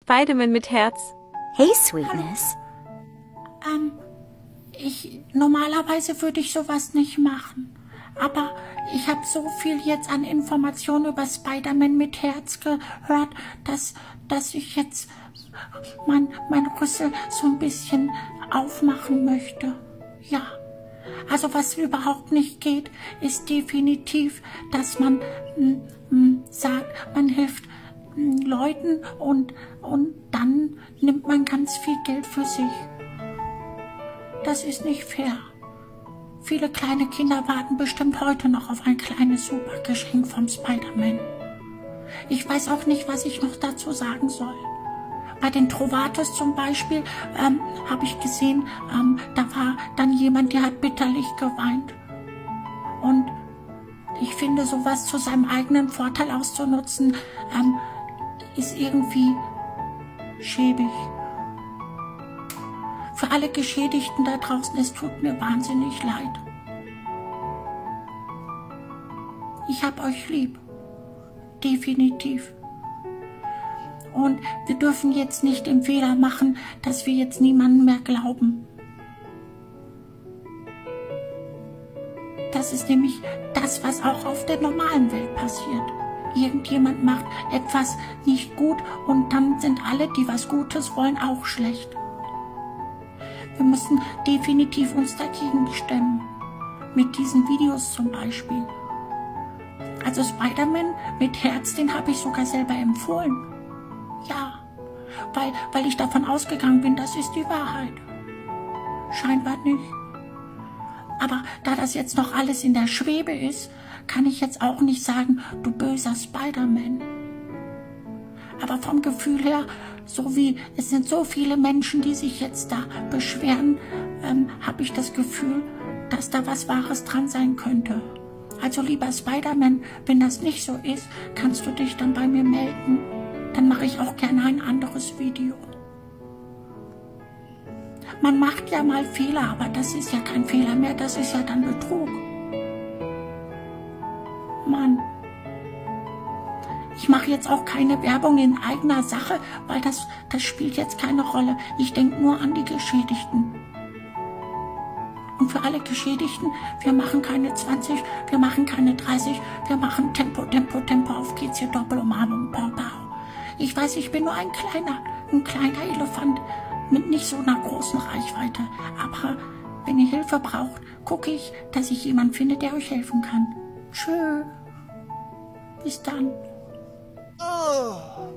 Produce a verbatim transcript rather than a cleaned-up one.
Spider-Man mit Herz. Hey, Sweetness. Ähm, ich, normalerweise würde ich sowas nicht machen. Aber ich habe so viel jetzt an Informationen über Spider-Man mit Herz gehört, dass, dass ich jetzt mein, mein Rüssel so ein bisschen aufmachen möchte. Ja. Also was überhaupt nicht geht, ist definitiv, dass man m, m, sagt, man hilft m, Leuten und, und dann nimmt man ganz viel Geld für sich. Das ist nicht fair. Viele kleine Kinder warten bestimmt heute noch auf ein kleines Supergeschenk vom Spider-Man. Ich weiß auch nicht, was ich noch dazu sagen soll. Bei den Trovatos zum Beispiel ähm, habe ich gesehen, ähm, da war dann jemand, der hat bitterlich geweint. Und ich finde, sowas zu seinem eigenen Vorteil auszunutzen, ähm, ist irgendwie schäbig. Für alle Geschädigten da draußen, es tut mir wahnsinnig leid. Ich hab euch lieb. Definitiv. Und wir dürfen jetzt nicht den Fehler machen, dass wir jetzt niemandem mehr glauben. Das ist nämlich das, was auch auf der normalen Welt passiert. Irgendjemand macht etwas nicht gut und dann sind alle, die was Gutes wollen, auch schlecht. Wir müssen definitiv uns dagegen stemmen. Mit diesen Videos zum Beispiel. Also Spider-Man mit Herz, den habe ich sogar selber empfohlen. Ja, weil, weil ich davon ausgegangen bin, das ist die Wahrheit. Scheinbar nicht. Aber da das jetzt noch alles in der Schwebe ist, kann ich jetzt auch nicht sagen, du böser Spider-Man. Aber vom Gefühl her, so wie es sind so viele Menschen, die sich jetzt da beschweren, ähm, habe ich das Gefühl, dass da was Wahres dran sein könnte. Also lieber Spider-Man, wenn das nicht so ist, kannst du dich dann bei mir melden. Dann mache ich auch gerne ein anderes Video. Man macht ja mal Fehler, aber das ist ja kein Fehler mehr, das ist ja dann Betrug. Mann. Ich mache jetzt auch keine Werbung in eigener Sache, weil das, das spielt jetzt keine Rolle. Ich denke nur an die Geschädigten. Und für alle Geschädigten, wir machen keine zwanzig, wir machen keine dreißig, wir machen Tempo, Tempo, Tempo, auf geht's hier, Doppelumarmung, pow, pow. Ich weiß, ich bin nur ein kleiner, ein kleiner Elefant mit nicht so einer großen Reichweite. Aber wenn ihr Hilfe braucht, gucke ich, dass ich jemanden finde, der euch helfen kann. Tschö. Bis dann. Oh.